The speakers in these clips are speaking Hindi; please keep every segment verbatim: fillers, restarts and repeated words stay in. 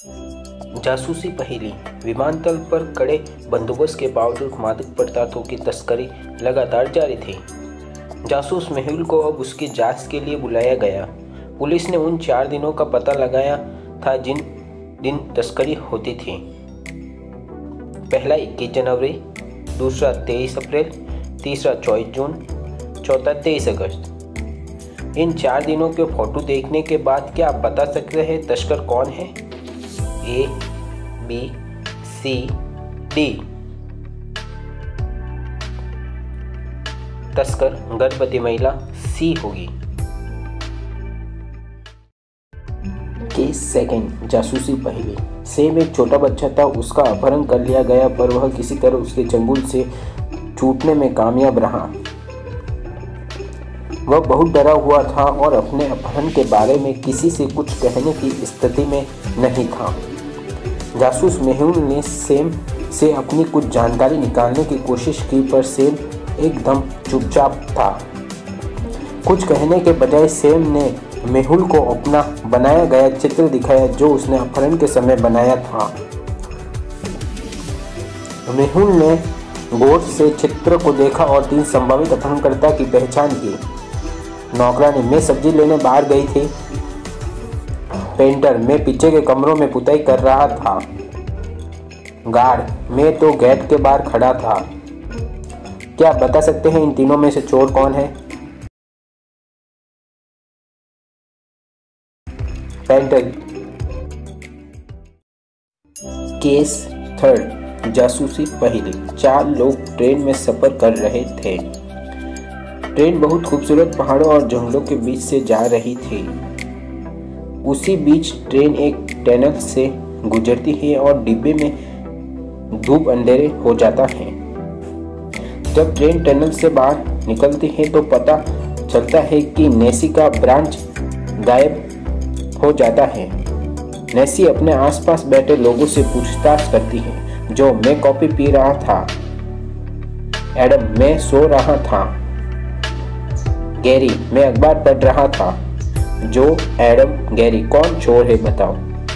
जासूसी पहेली। विमानतल पर कड़े बंदोबस्त के बावजूद मादक पदार्थों की तस्करी लगातार जारी थी। जासूस मेहुल को अब उसकी जांच के लिए बुलाया गया। पुलिस ने उन चार दिनों का पता लगाया था जिन दिन तस्करी होती थी। पहला इक्कीस जनवरी, दूसरा तेईस अप्रैल, तीसरा चौबीस जून, चौथा तेईस अगस्त। इन चार दिनों के फोटो देखने के बाद क्या आप बता सकते हैं तस्कर कौन है? A, B, C, D. तस्कर गर्भवती महिला सी होगी। केस सेकंड, जासूसी पहेली। सेम एक छोटा बच्चा था, उसका अपहरण कर लिया गया पर वह किसी तरह उसके चंगुल से छूटने में कामयाब रहा। वह बहुत डरा हुआ था और अपने अपहरण के बारे में किसी से कुछ कहने की स्थिति में नहीं था। जासूस मेहुल ने सेम से अपनी कुछ जानकारी निकालने की कोशिश की पर सेम एकदम चुपचाप था। कुछ कहने के बजाय सेम ने मेहुल को अपना बनाया गया चित्र दिखाया जो उसने अपहरण के समय बनाया था। मेहुल ने गौर से चित्र को देखा और तीन संभावित अपहरणकर्ता की पहचान की। नौकरानी, मैं सब्जी लेने बाहर गई थी। पेंटर, मैं पीछे के कमरों में पुताई कर रहा था। गार्ड, मैं तो गेट के बाहर खड़ा था। क्या आप बता सकते हैं इन तीनों में से चोर कौन है? पेंटर। केस थर्ड, जासूसी पहेली। चार लोग ट्रेन में सफर कर रहे थे। ट्रेन बहुत खूबसूरत पहाड़ों और जंगलों के बीच से जा रही थी। उसी बीच ट्रेन एक टनल से गुजरती है और डिब्बे में धूप अंधेरे हो जाता है। जब ट्रेन टनल से बाहर निकलती है तो पता चलता है कि नेसी का ब्रांच गायब हो जाता है। नेसी अपने आसपास बैठे लोगों से पूछताछ करती है। जो, मैं कॉफी पी रहा था। एडम, मैं सो रहा था। गैरी, मैं अखबार पढ़ रहा था। जो, एडम, गैरी, कौन चोर है बताओ?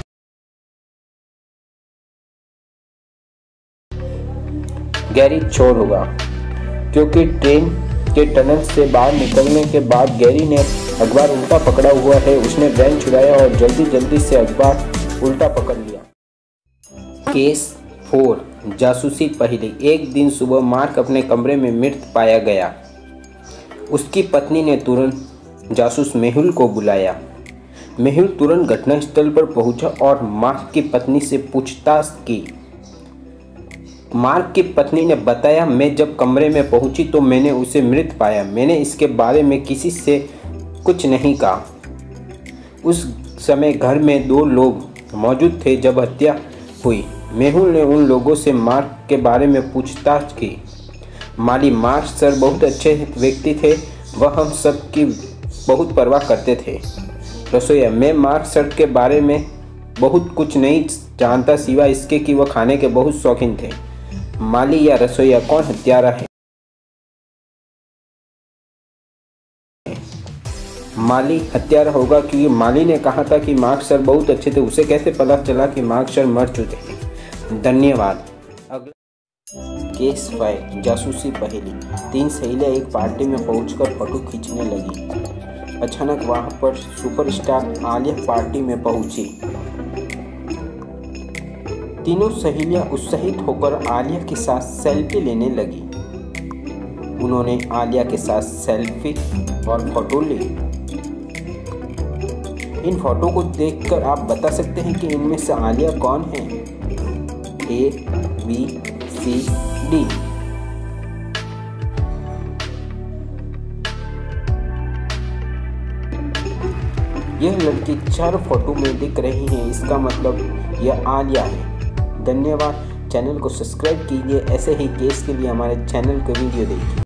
गैरी चोर होगा क्योंकि ट्रेन के टनल से बाहर निकलने के बाद गैरी ने अखबार उल्टा पकड़ा हुआ है। उसने ब्रेन चुराया और जल्दी जल्दी से अखबार उल्टा पकड़ लिया। केस फोर, जासूसी पहेली। एक दिन सुबह मार्क अपने कमरे में मृत पाया गया। उसकी पत्नी ने तुरंत जासूस मेहुल को बुलाया। मेहुल तुरंत घटनास्थल पर पहुंचा और मार्क की पत्नी से पूछताछ की। मार्क की पत्नी ने बताया, मैं जब कमरे में पहुंची तो मैंने उसे मृत पाया। मैंने इसके बारे में किसी से कुछ नहीं कहा। उस समय घर में दो लोग मौजूद थे जब हत्या हुई। मेहुल ने उन लोगों से मार्क के बारे में पूछताछ की। माली, मार्क सर बहुत अच्छे व्यक्ति थे। वह हम सब की बहुत परवाह करते थे। रसोईया, मैं मार्क सर के बारे में बहुत कुछ नहीं जानता सिवाय इसके कि वह खाने के बहुत शौकीन थे। माली या रसोईया, कौन हत्यारा है? माली हत्यारा होगा क्योंकि माली ने कहा था कि मार्क सर बहुत अच्छे थे। उसे कैसे पता चला कि मार्क सर मर चुके हैं? धन्यवाद। अगला केस फाइव, जासूसी पहेली। तीन सहेलियां एक पार्टी में पहुंचकर फोटो खींचने लगी। अचानक वहां पर सुपरस्टार आलिया पार्टी में पहुंची। तीनों सहेलियां उत्साहित होकर आलिया के साथ सेल्फी लेने लगी। उन्होंने आलिया के साथ सेल्फी और फोटो ली। इन फोटो को देखकर आप बता सकते हैं कि इनमें से आलिया कौन है? A, B, C, D. यह लड़की चार फोटो में दिख रही है, इसका मतलब यह आलिया है। धन्यवाद। चैनल को सब्सक्राइब कीजिए। ऐसे ही केस के लिए हमारे चैनल को वीडियो देखिए।